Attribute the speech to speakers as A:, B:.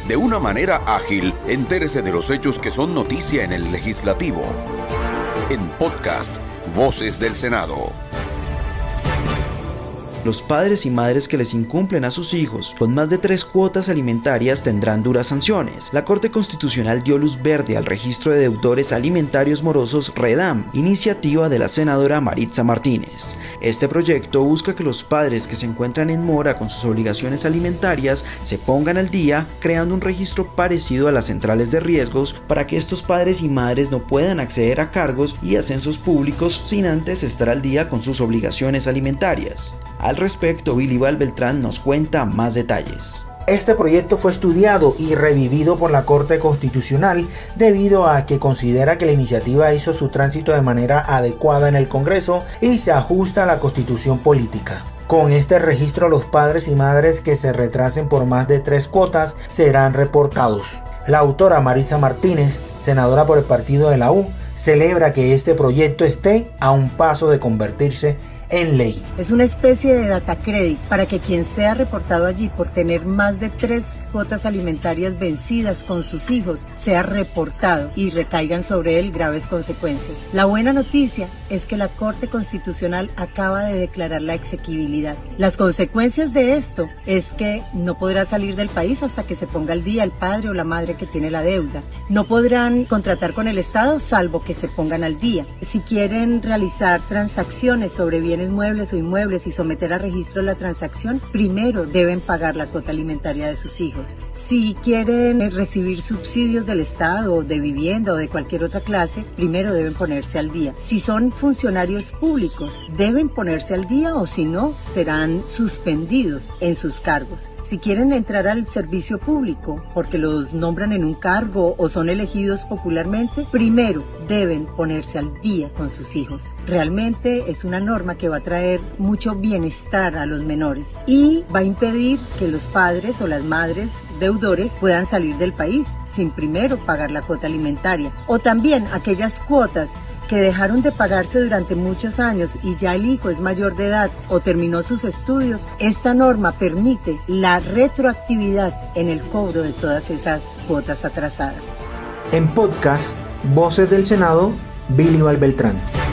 A: De una manera ágil, entérese de los hechos que son noticia en el legislativo. En podcast, Voces del Senado.
B: Los padres y madres que les incumplen a sus hijos con más de 3 cuotas alimentarias tendrán duras sanciones. La Corte Constitucional dio luz verde al registro de deudores alimentarios morosos REDAM, iniciativa de la senadora Maritza Martínez. Este proyecto busca que los padres que se encuentran en mora con sus obligaciones alimentarias se pongan al día, creando un registro parecido a las centrales de riesgos para que estos padres y madres no puedan acceder a cargos y ascensos públicos sin antes estar al día con sus obligaciones alimentarias. Al respecto, Bilibal Beltrán nos cuenta más detalles.
C: Este proyecto fue estudiado y revivido por la Corte Constitucional debido a que considera que la iniciativa hizo su tránsito de manera adecuada en el Congreso y se ajusta a la Constitución política. Con este registro, los padres y madres que se retrasen por más de 3 cuotas serán reportados. La autora Maritza Martínez, senadora por el partido de la U, celebra que este proyecto esté a un paso de convertirse en ley.
D: Es una especie de data credit para que quien sea reportado allí por tener más de 3 cuotas alimentarias vencidas con sus hijos sea reportado y recaigan sobre él graves consecuencias. La buena noticia es que la Corte Constitucional acaba de declarar la exequibilidad. Las consecuencias de esto es que no podrá salir del país hasta que se ponga al día el padre o la madre que tiene la deuda. No podrán contratar con el Estado salvo que se pongan al día. Si quieren realizar transacciones sobre bienes muebles o inmuebles y someter a registro la transacción, primero deben pagar la cuota alimentaria de sus hijos. Si quieren recibir subsidios del Estado, de vivienda o de cualquier otra clase, primero deben ponerse al día. Si son funcionarios públicos, deben ponerse al día o si no, serán suspendidos en sus cargos. Si quieren entrar al servicio público porque los nombran en un cargo o son elegidos popularmente, primero deben ponerse al día con sus hijos. Realmente es una norma que va a traer mucho bienestar a los menores y va a impedir que los padres o las madres deudores puedan salir del país sin primero pagar la cuota alimentaria, o también aquellas cuotas que dejaron de pagarse durante muchos años y ya el hijo es mayor de edad o terminó sus estudios. Esta norma permite la retroactividad en el cobro de todas esas cuotas atrasadas.
C: En podcast, Voces del Senado, Bilibal Beltrán.